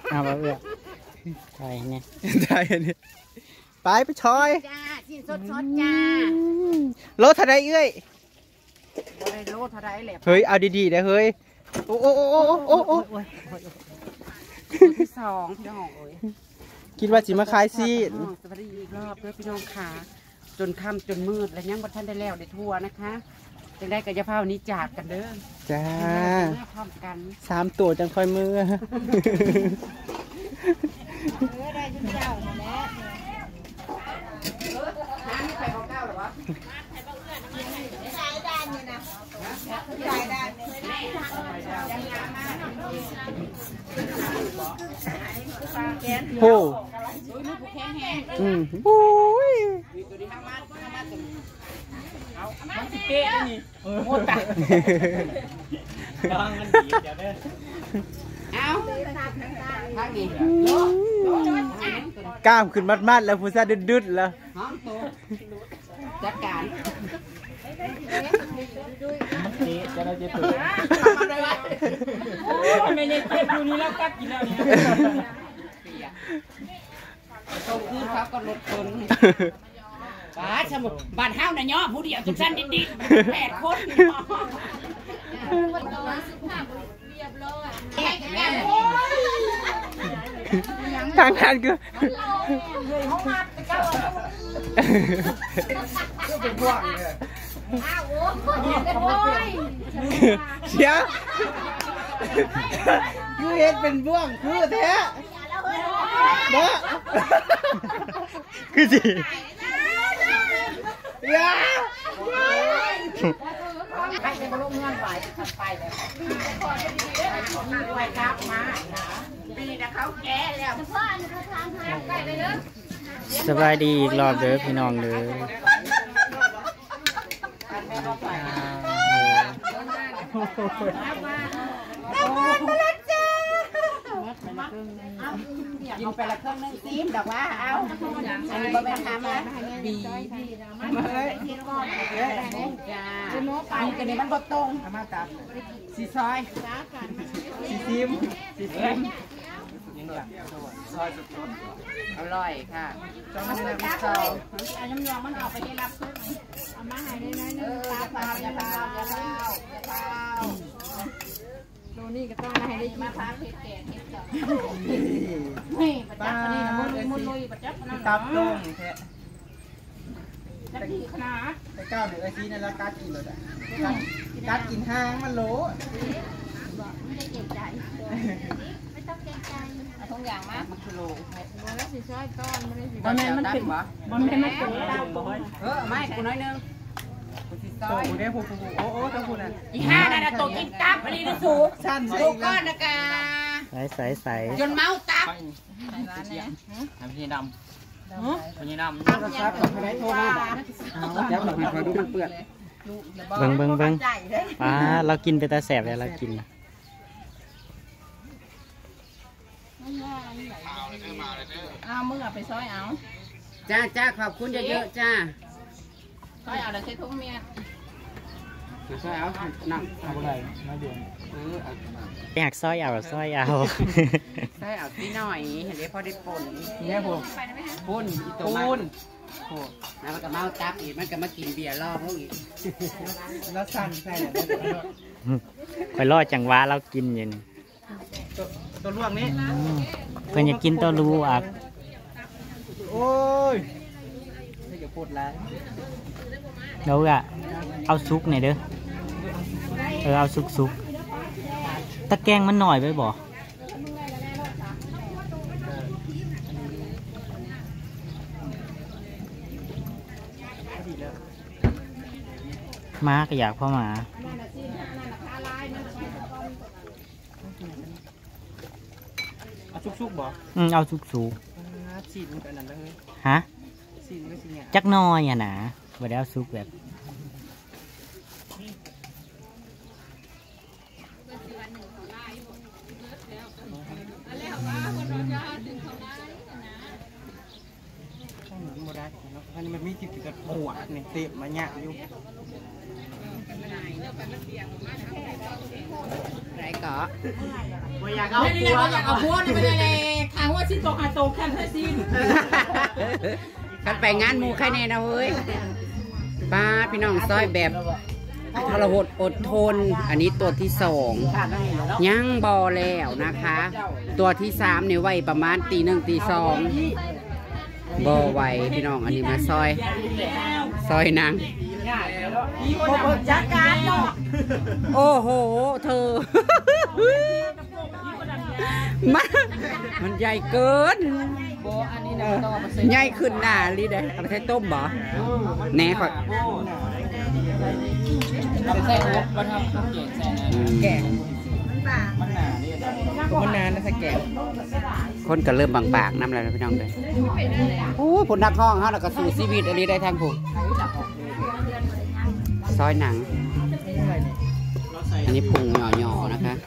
เอาไปเอื้อไทยเนี่ยไทยเนี่ยไปชอยจ้าชิ้นสดจ้าโลเท่าไรเอ้ยโลเท่าไรแหละเฮ้ยเอาดีๆนะเฮ้ยโอ้ที่สองพี่น้องเอ้ยคิดว่าจิมาขายซีนสวัสดีอีกรอบด้วยพี่น้องขาจนค่ำจนมืดแล้วยังบัดท่านได้แล้วได้ทั่วนะคะจังได้กับยาเผานี้จากกันเด้อจ้าพร้อมกัน 3 ตัวจังค่อยมือได้จุดเจ้ามาแล้วน้ำนี่ใครบอกเก้าหรอวะได้ด้านนี่นะได้ด้านนี่โอ้โอ้ยมันสิเป๊ะนี่โมตะลองมันดีเดี๋ยวเด้อเอาทางนี้กล้ามขึ้นมัดๆแล้วผู้ชายดึดๆแล้วจัดการจะได้เจ็บตัวไม่ได้เจ็บอยู่นี่แล้วกัดกินแล้วนี่ตรงคืนครับก็ลดคนบ้าสมุดบ้านห้าวน่ะย่อผู้เดียวจุดสั้นดิด8 คนทางการคือเป็นบ่วงเลยเสียคือเห็ดเป็นบ่วงคือแท้เนาะคือสิยาใครจะมาลงเงินไหวขับไปเลยไปครับมาปีนะเขาแก่แล้วสบายดีอีกรอบเด้อพี่น้องเด้อกินไปละเครื่องนึงซีมดอกว่าเอาอันนี้บ่เป็นทำนะบีมาเลยจ้าอันนี้กันนี้มันบ่ตรงมาตับสีซอยสีซิมซอยสุดอร่อยค่ะจอมมันเป็นซอยอันน้ำยองมันออกไปได้รับเอามาให้ได้น้อยๆอย่าเปล่าโดนี่ก็ต้องให้ได้มาพักเห็ดแก่เห็ดเจาะนี่ประจับอันนี้นะมุนลุยประจับนั่นตับลงแท้จับดีขนาดไอ้เก้าเนี่ยไอ้ซีนั่นละกัดกินเลยกัดกินห้างมันโหลไม่ได้เก่งใจไม่ต้องเก่งใจทุกอย่างมากมันคือโลแล้วสิช่วยก้อนไม่ได้สิบอลแม่มันเป็นบอลแม่มันเป็นไม่กูน้อยนึงโตได้ผูโอ้ต้องพูดนะอีห้านั่นโตกินตับอันนี้นะสูงสูงก้อนนะกาใส่จนเมาตับทำพี่ดำพี่ดำซับกับใครโทรมายับหลับคอยดูมันเปื้อนเบิ่งเรากินไปแต่แสบเลยเรากินเอามึงเอาไปซอยเอาจ้าขอบคุณเยอะๆจ้าซอยเอาแล้วใช้ทุ่งเมียซอยเอานั่งเอาอะไรมาเดี๋ยวอยากซอยเอาซอยเอานิดหน่อยเห็นไหมพอได้ป่นเนี่ยผมป่นตัวมันแล้วมันก็เมาตับอีกมันก็มากินเบียร์ล่อพวกอีกแล้วสั่นใช่คอยรอจังหวะเรากินอยู่นี่ตัวลวกนี้เพื่อนอยากกินตัวลูอ่ะโอ้ยไม่อยากพูดแล้วเดี๋ยวอะเอาซุกหน่อยเด้อเอาซุกตะแกรงมันหน่อยไปบ่ม้าก็อยากพ่อหมาเอาซุกบ่เอาซุกฉีดมันกันนั่นเลยฮะจักน้อยอ่ะนะบ่ได้เอาซุกแบบอันนี้มันมีจิตกับหัวเนี่ยเตะมาหยาอยู่ไรก็ออยากเอาผัวอยากเอาผัวนี่ไม่ได้เลยทางว่าสิ้นตกหาโตแค่ให้สิ้นกันไปงานหมู่ใครแน่นะเว้ยป้าพี่น้องซอยแบบทรหดอดทนอันนี้ตัวที่2ยังบอแล้วนะคะ ตัวที่3เนี่ยไว้ประมาณตี 1 ตี 2บอไว้พี่น้องอันนี้มาซอยนางจัดการเนาะโอ้โหเธอ มันใหญ่เกินใหญ่ขึ้นหน้าลีเด้เอาไปใช้ต้มบ่แหน่ก่อนใส่หัวมันทำข้าวเกศใส่แกงมันนานนะใส่แกงคนก็เริ่มบางๆน้ำแล้วพี่น้องเลยโอ้ผลนักห้องฮะแล้วก็สู่ชีวิตอันนี้ได้ทางผมซอยหนังอันนี้พุงหย่อๆนะคะ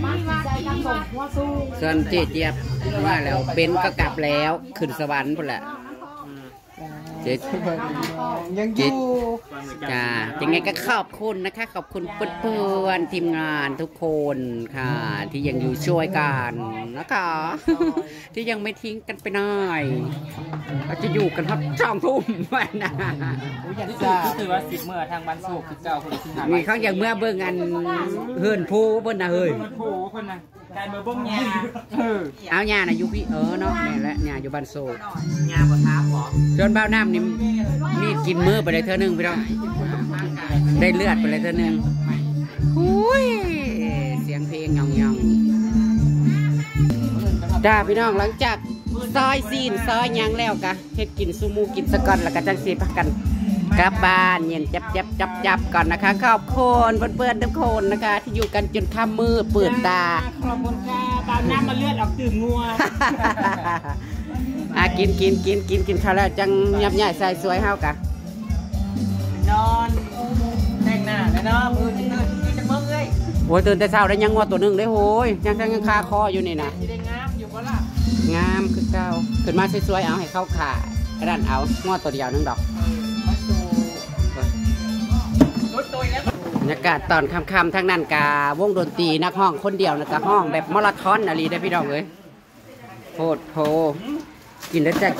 ส่วนเจี๊ยบว่าแล้วเป็นก็กลับแล้วขึ้นสวรรค์พุ่นแหละเจ๊ยังอยู่จ้ายังไงก็ขอบคุณนะคะขอบคุณเพื่อนๆทีมงานทุกคนค่ะที่ยังอยู่ช่วยกันนะคะที่ยังไม่ทิ้งกันไปหน่อยเราจะอยู่กันครับช่องทุ่มวันนะคือว่า10เมื่อทางบ้านโศกคือเก่าคนที่หามีเขาอย่างเมื่อเบิ่งอันเฮือนผู้เบิ่งนะเฮ้ยคนนะการเมื่อบ่งยาเอาหญ้าน่ะอยู่พี่เนาะนี่แหละหญ้าอยู่บ้านโศกยาบ่ท้าบ่จนเบ้าน้ำนี่มีกินมือไปเลยเท่านึงพี่น้องได้เลือดไปเลยเท่านึงอุ้ยเสียงเพลงยองๆจ้าพี่น้องหลังจากซอยซีนซอยยังแล้วกะเฮ็ดกินซูมูกินสกอนแล้วก็จังสีพักกันกลับบ้านเย็นจับก่อนนะคะขอบคุณเพื่อนๆทุกคนนะคะที่อยู่กันจนค่ำมืดเปิดตาขอบคุณค่ะบางน้ำมาเลือดออกตื่นงัวกินข้าวแล้วจังยับใหญ่ใส่สวยเฮากะนอนแต่งหน้าแล้วเนาะมือตื่นกินจะเมื่อเลยโอ้ยตื่นแต่เช้าได้ยังงัวตัวนึงได้โอ้ยยังคาคออยู่นี่นะได้งามอยู่บ่ล่ะงามคือเก่าขึ้นมาสวยๆเอาให้เข้าขากระดานเอางัวตัวเดียวนึงดอกบรรยากาศตอนค่ำๆทั้งนั้นกาวงดนตรีนักห้องคนเดียวนะกะห้องแบบมาราธอนอะไรได้พี่น้องเลยโพดโพกินได้จ้า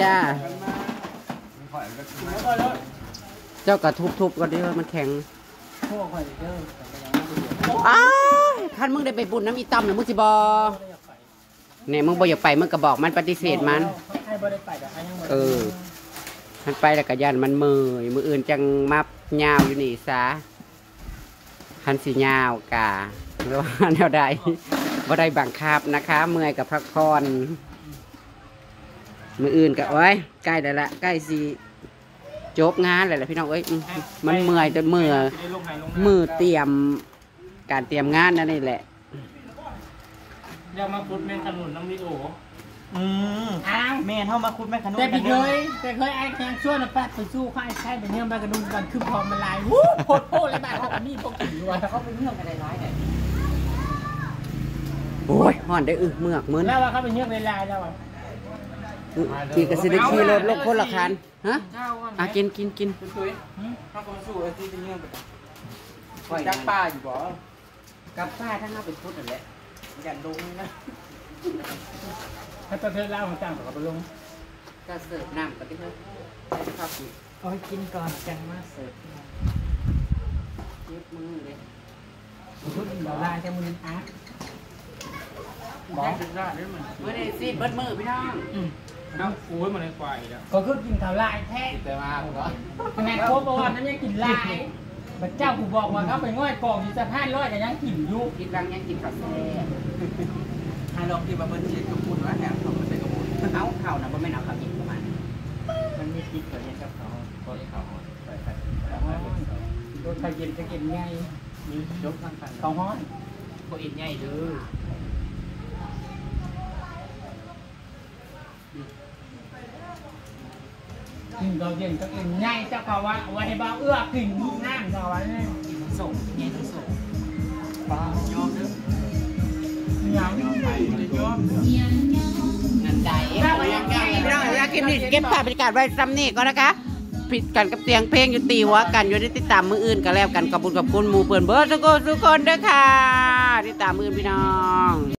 เจ้ากระทุบก็ได้มันแข็งอ้าวคันมึงได้ไปบุญน้ำอีตั้มหรือมึงสิบอเนี่ยมึงบ่อยากไปมึงก็บอกมันปฏิเสธมันมันไปแล้วก็ยันมันมืออื่นจังมับยาวอยู่นี่ซะคันสียาวกะหรือว่าแนวใดบ่ได้บังคับนะคะเมื่อยกับพักผ่อนมืออื่นกับไว้ใกล้แล้วละใกล้สีจบงานเลยแหละพี่น้องเอ้ยมันเมื่อยจนมือเตรียมการเตรียมงานนั่นนี่แหละเดี๋ยวมาคุดแม่ขนุนน้องดิโอแม่เท่ามาคุดแม่ขนุนแต่เคยไอ้แข่งช่วยนะแป๊บไปสู้ข้าไอ้ใช่ไปเนี่ยไปกระดุมกันคือพอมันลายวู้โคตรเลยบ้านเขาแบบนี้พวกกินด้วยเขาไปเนื่องกันร้ายเนี่ยโอ้ยห่อนได้เมือกเหมือนแล้วว่าเขาไปเนื่องในลายแล้วขี่กระสิได้ขี่รถลบคนละคันฮะกินข้าวคนสู้ไอ้ที่เป็นเนื่องไปจับป้าอยู่บ่กับป้าทั้งนั้นเป็นพุทธนั่นแหละอย่าลงนะถ้าตะเทล่าของจ้างเขาไปลงก็เสิร์ฟน้ำกันที่เขาชอบกินเอาให้กินก่อนจังมาเสิร์ฟยึดมือเลยพุทธเราได้แค่มืออาร์ตบอกได้ด้วยมันเมื่อได้ซีดเบิดมือพี่น้องน้ำฟูมันเลยควายแล้วก็คือกินข้าวลายแท้แต่มาผมก็คะแนนโค้ดบอกว่านั้นยังกินลายพระเจ้าผู้บอกว่าเขาไปง่อยกองอยู่สะพานร้อยแต่ยังกินอยู่กินรังยังกินข้าวแซ่ให้ลองกินมาเบิ้ลชีสกับคุณว่าแถมเขาไม่ใช่กับคุณเอาข้าวนะเพราะไม่เอาข้าวกินเข้ามามันมีพริกกับเย็นกับเขาก็เขารถไฟเย็นจะกินง่ายมียกทางเขาฮ้อนก็อินง่ายเด้อกินเราเย็นก็กินง่ายเจ้าเขาว่าไว้ให้บ้าเอื้อกินง่ายเขาว่าเนี่ยส่งเงี้ยส่งป้ายอมเด้อยังไปยอมนันใจเก็บภาพบรรยากาศไว้ซ้ำนี่ก็นะคะผิดกันกับเสียงเพลงอยู่ตีหัวกันอยู่ในติดตามมืออื่นก็แล้วกันขอบคุณหมู่เปิ่นเบิร์ดทุกคนด้วยค่ะติดตามมือพี่น้อง